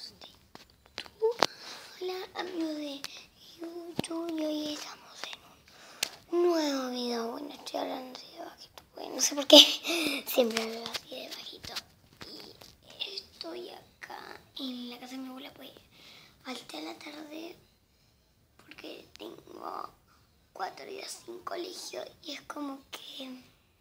Hola amigos de YouTube, y hoy estamos en un nuevo video. Bueno, estoy hablando así de bajito, porque no sé por qué siempre hablo así de bajito. Y estoy acá en la casa de mi abuela, pues falté a la tarde porque tengo 4 días sin colegio y es como que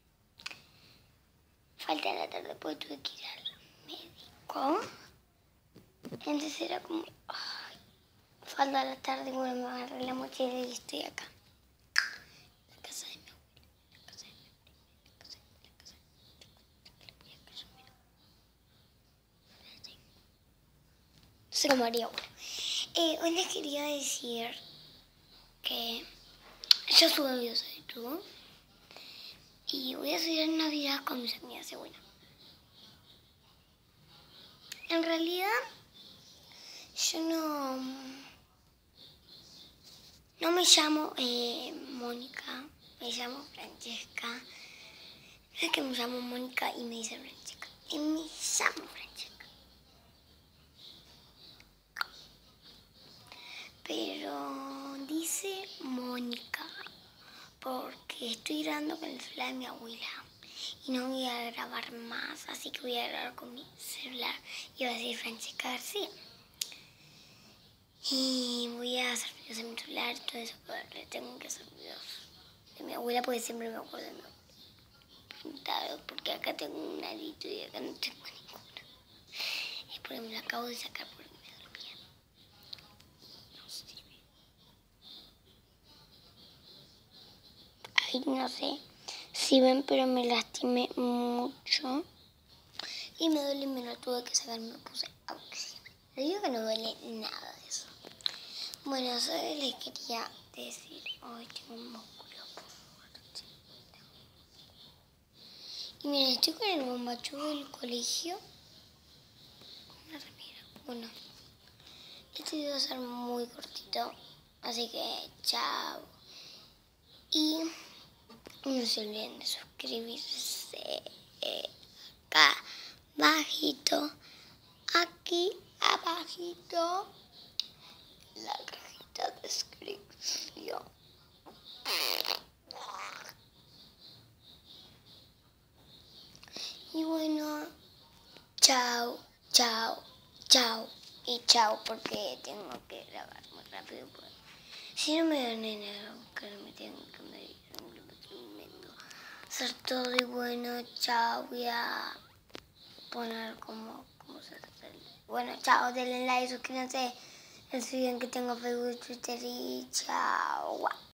falté a la tarde porque tuve que ir al médico. Entonces era como, falta a la tarde, bueno, me agarré la mochila y estoy acá. La casa de mi abuela, la casa de mi prima, la casa de no sé cómo haría uno. Hoy les quería decir que yo subo videos a YouTube y voy a subir en Navidad con mis amigas de buena. En realidad, yo no me llamo Mónica, me llamo Francesca. No es que me llamo Mónica y me dice Francesca, y me llamo Francesca. Pero dice Mónica porque estoy grabando con el celular de mi abuela y no voy a grabar más, así que voy a grabar con mi celular y va a decir Francesca García. Y voy a hacer videos en mi celular y todo eso, pero tengo que hacer videos de mi abuela porque siempre me acuerdo de mi abuela. Pintado, porque acá tengo un arito y acá no tengo ninguno. Es porque me lo acabo de sacar porque me dormía. No sirve. Ay, no sé si ven, pero me lastimé mucho. Y me duele y me lo tuve que sacar, me puse oxígeno. Le digo que no duele nada de eso. Bueno, eso les quería decir. Hoy tengo un músculo por fuerte. Y miren, estoy con el bombacho del colegio. Una remera. Bueno, este video va a ser muy cortito. Así que chao. Y no se olviden de suscribirse acá abajito. Aquí abajito. La cajita de descripción. Y bueno, chao, chao, chao y chao porque tengo que grabar muy rápido. Pues. Si no me dan en el buscar, me tengo que medir, hacer todo y bueno, chao. Voy a poner cómo se hace. Bueno, chao, denle like, suscríbanse, no se olviden que tengo Facebook, Twitter y chao.